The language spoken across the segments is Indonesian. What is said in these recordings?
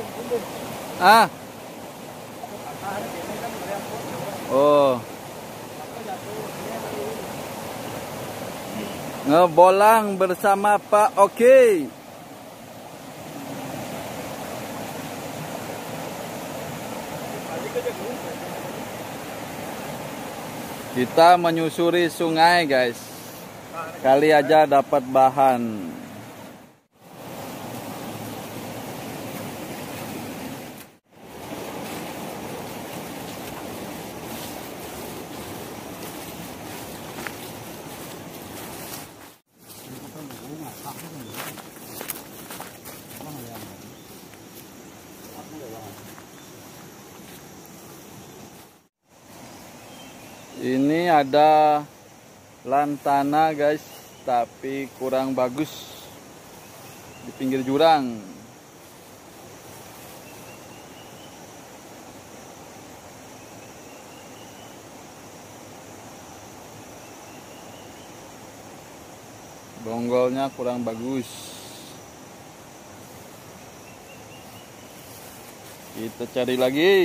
Ah. Oh. Ngebolang bersama Pak Oki. Kita menyusuri sungai, guys. Kali aja dapat bahan. Ini ada lantana, guys, tapi kurang bagus di pinggir jurang. Bonggolnya kurang bagus. Kita cari lagi.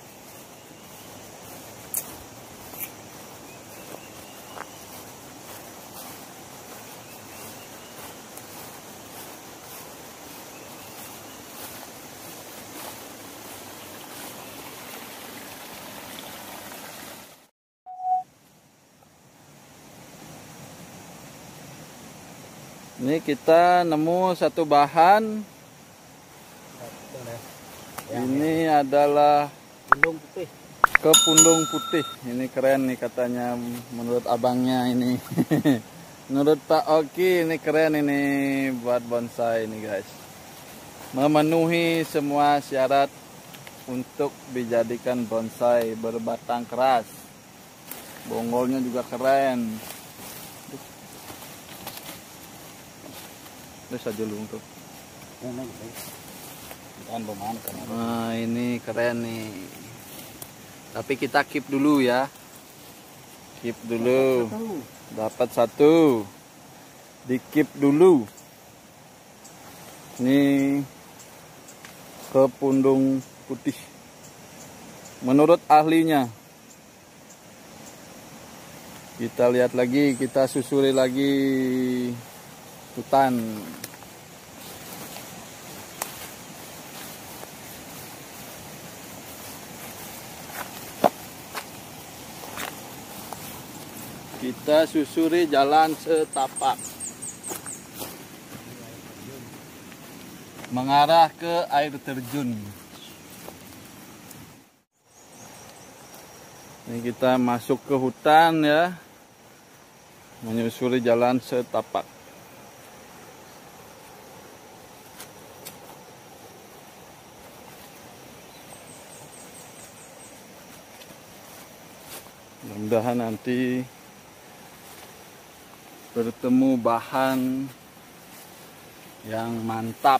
Ini kita nemu satu bahan. Ini adalah pundung putih. Kepundung putih. Ini keren nih katanya menurut abangnya ini. Menurut Pak Oki ini keren ini buat bonsai ini, guys. Memenuhi semua syarat untuk dijadikan bonsai berbatang keras. Bonggolnya juga keren. Ini saja lu tuh. Nah, ini keren nih. Tapi kita keep dulu ya. Keep dulu. Dapat satu. Di keep dulu. Ini kepundung putih. Menurut ahlinya. Kita lihat lagi, kita susuri lagi hutan. Kita susuri jalan setapak mengarah ke air terjun. Ini kita masuk ke hutan ya, menyusuri jalan setapak. Mudah-mudahan nanti bertemu bahan yang mantap.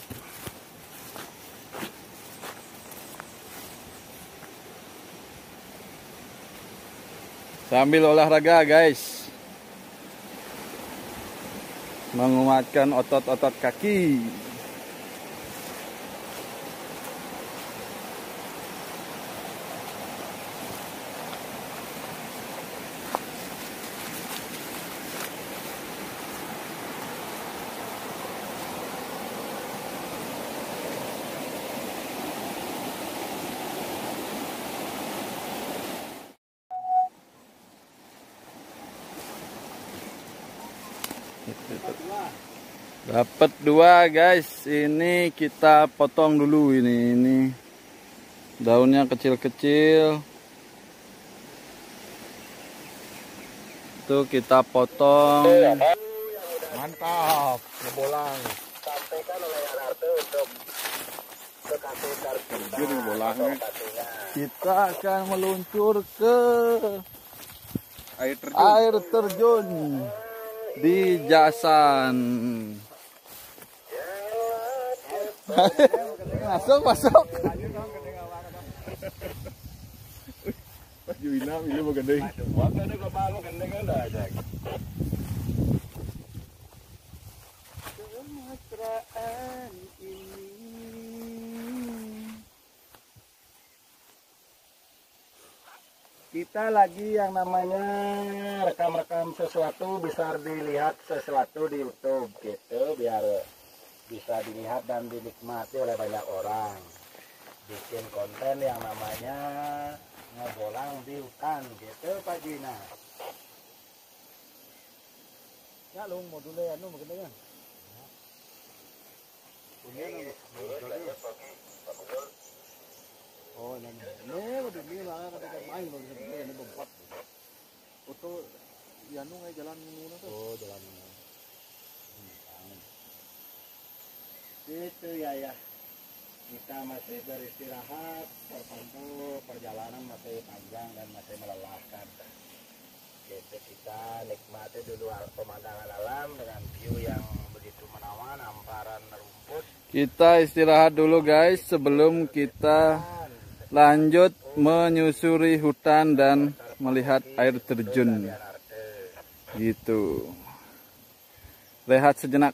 Sambil olahraga, guys, menguatkan otot-otot kaki. Dapat dua, guys. Ini kita potong dulu ini daunnya kecil-kecil. Itu kita potong. Mantap, ngebolang. Sampaikan oleh Arto untuk Terjun ngebolangnya. Kita akan meluncur ke Air terjun. air terjun di Jasan. Masuk. Pas Juina ini mau gendeng. Kemesraan ini Kita lagi yang namanya rekam-rekam sesuatu, bisa dilihat sesuatu di YouTube gitu, biar bisa dilihat dan dinikmati oleh banyak orang. Bikin konten yang namanya ngebolang di hutan gitu Pak Gina. Ya lu mau dulu ya, mau gede kan? Oh, ini udah ini lah ketika main lo ini bompat. Foto ya nu ngai jalan nu tuh. Oh, jalan ini. Itu ya. Kita masih beristirahat, tertentu perjalanan masih panjang dan masih melelahkan. Gitu, kita nikmati dulu pemandangan alam dengan view yang begitu menawan, hamparan rumput. Kita istirahat dulu guys sebelum kita lanjut menyusuri hutan dan melihat air terjun. Gitu. Rehat sejenak.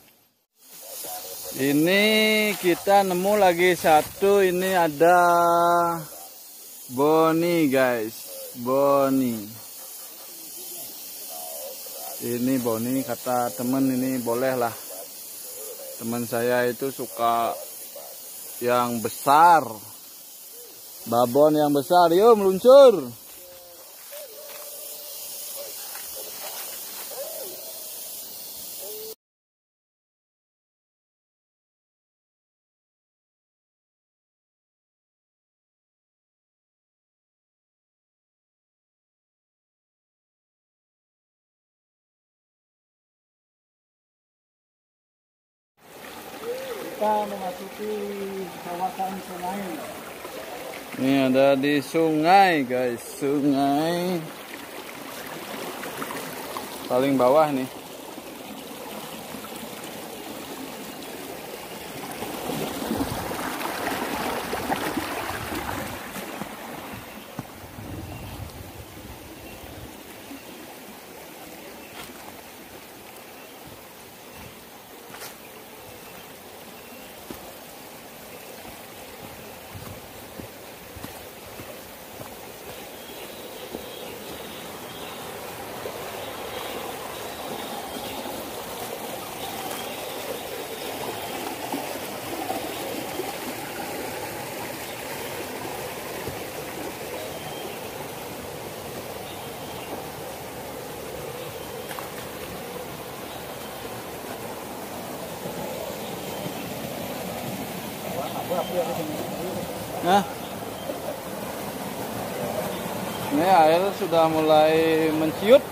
Ini kita nemu lagi satu, ini ada boni guys. Boni. Ini boni, kata temen ini boleh lah. Teman saya itu suka yang besar. Babon yang besar, yuk meluncur. Kita memasuki kawasan sungai. Ini ada di sungai guys, sungai paling bawah nih. Nah, ini air sudah mulai menciut.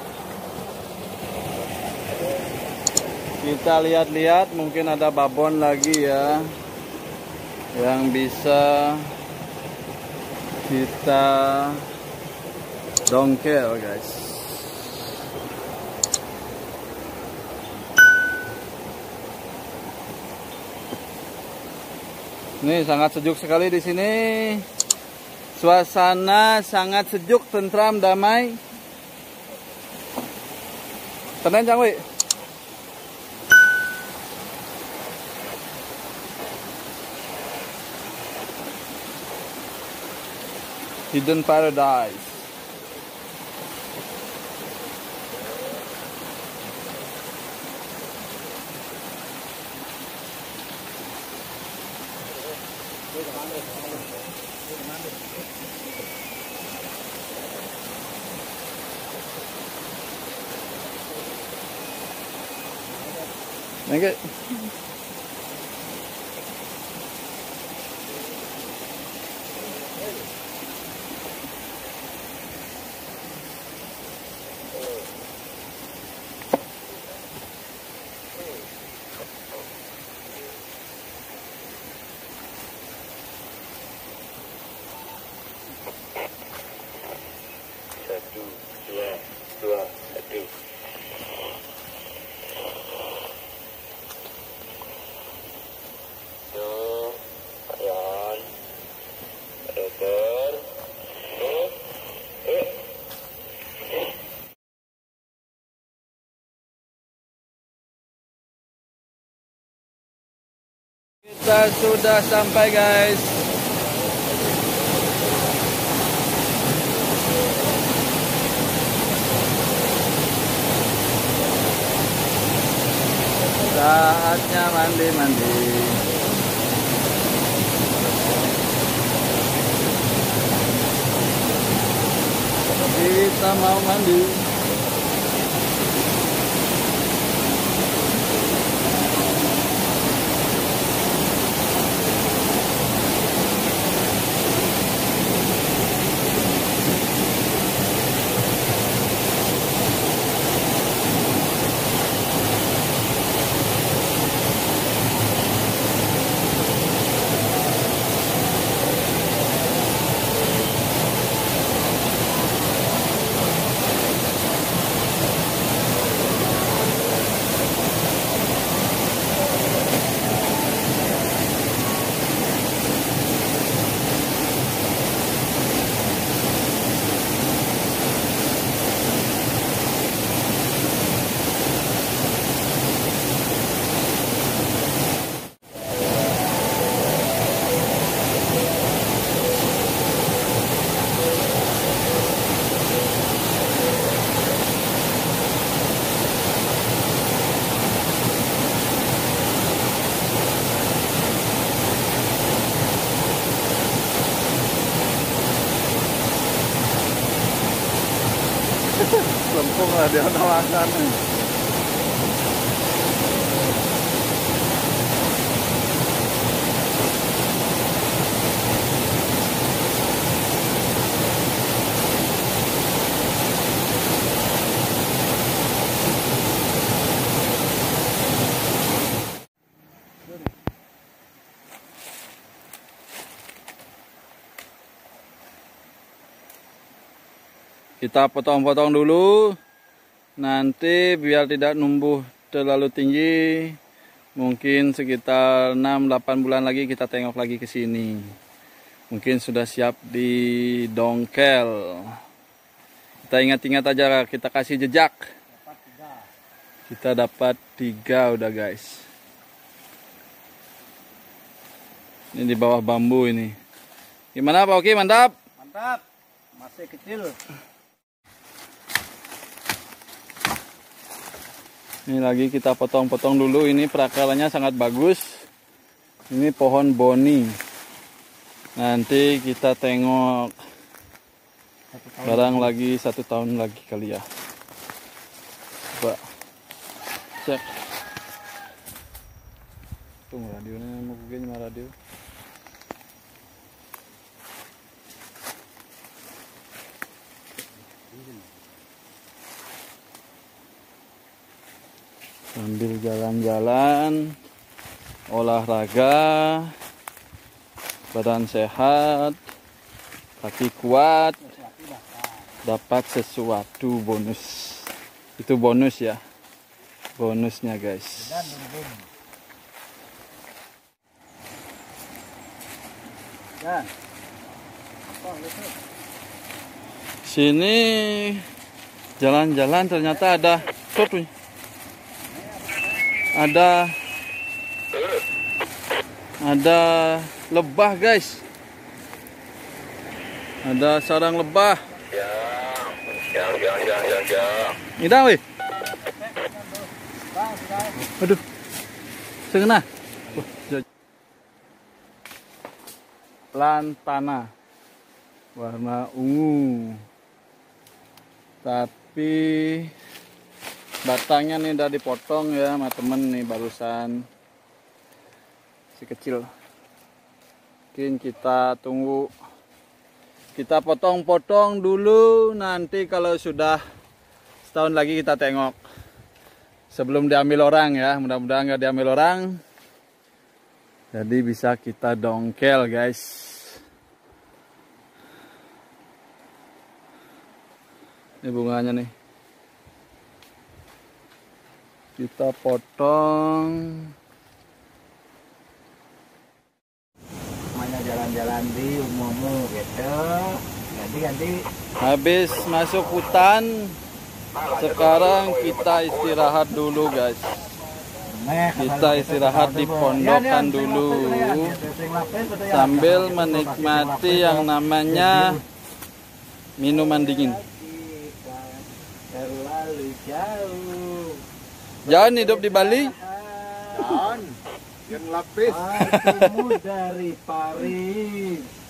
Kita lihat-lihat, mungkin ada babon lagi ya yang bisa kita dongkel guys. Ini sangat sejuk sekali di sini. Suasana sangat sejuk, tentram, damai. Tenang Cang Wi. Hidden Paradise. Thank you. Satu, dua, satu. Kita sudah sampai guys. Saatnya mandi-mandi. Kita mau mandi. Lempung lah dia makan. Kita potong-potong dulu, nanti biar tidak numbuh terlalu tinggi, mungkin sekitar 6-8 bulan lagi kita tengok lagi ke sini. Mungkin sudah siap didongkel. Kita ingat-ingat aja, kita kasih jejak. Kita dapat 3 udah guys. Ini di bawah bambu ini. Gimana Pak Oki, mantap? Mantap, masih kecil. Ini lagi kita potong-potong dulu. Ini perakaranya sangat bagus. Ini pohon boni. Nanti kita tengok barang lagi 1 tahun lagi kali ya. Coba cek. Tunggu radionya, mau begini radio. Sambil jalan-jalan, olahraga, badan sehat, kaki kuat, dapat sesuatu bonus. Itu bonus ya, bonusnya guys. Sini jalan-jalan ternyata ada tuh. Ada lebah guys. Ada sarang lebah. Ngidang weh. Aduh. Sengena. Lantana. Warna ungu. Tapi batangnya nih udah dipotong ya sama temen nih barusan. Si kecil. Mungkin kita tunggu. Kita potong-potong dulu, nanti kalau sudah setahun lagi kita tengok. Sebelum diambil orang ya, mudah-mudahan nggak diambil orang. Jadi bisa kita dongkel guys. Ini bunganya nih. Kita potong. Namanya jalan-jalan di umummu gitu. Ganti-ganti. Habis masuk hutan, sekarang kita istirahat dulu guys. Kita istirahat di pondokan dulu sambil menikmati yang namanya minuman dingin. Terlalu jauh. Jangan hidup di Bali. Bukan. Yang lapis. Hatimu dari Paris.